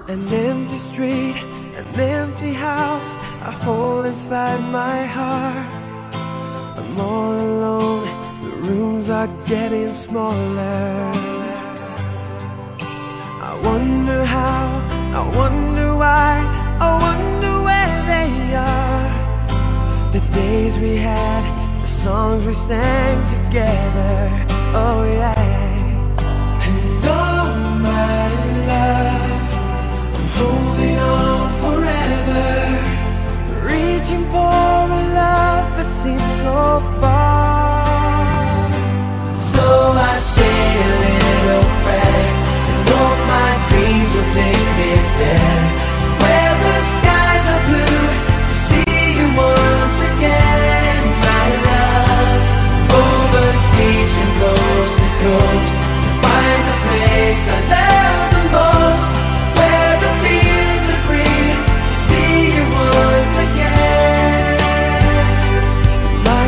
An empty street, an empty house I hold inside my heart. I'm all alone, the rooms are getting smaller. I wonder how, I wonder why, I wonder where they are. The days we had, the songs we sang together, oh yeah. And oh my love, I'm holding on forever, reaching for a love that seems so far. So I say a little prayer and hope my dreams will take me there, where the skies are blue, to see you once again, my love. Overseas from coast to coast, to find the place I love the most, where the fields are green, to see you once again, my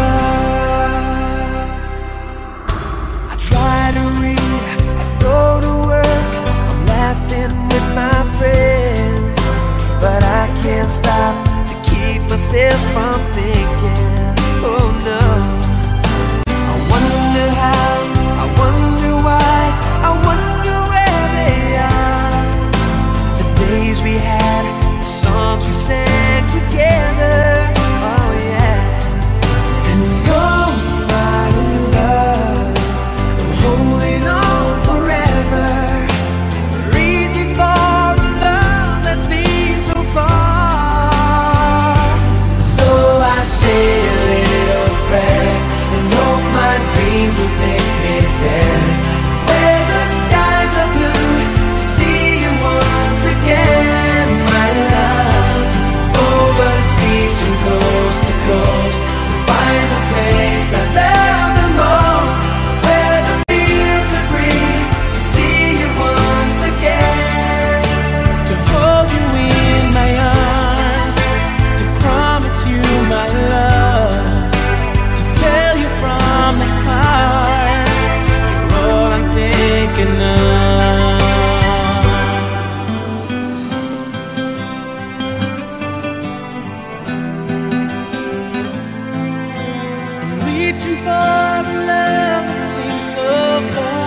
love. I try to read, I go to work, I'm laughing with my friends, but I can't stop to keep myself from thinking, oh no. I wonder how, I wonder why, I wonder where they are. The days we had, the songs we sang together, oh yeah. And oh my love, I'm holding on forever, reaching for a love that seems so far. So I say a little prayer and hope my dreams will take me there, where the skies are blue, to see you once again, my love. Overseas from coast to coast, to find the place I love the most, where the fields are green, to see you once again, to hold you in my arms, to promise you my love, to tell you from the heart, you're all I'm thinking of. I'm reaching for a love that seems so far.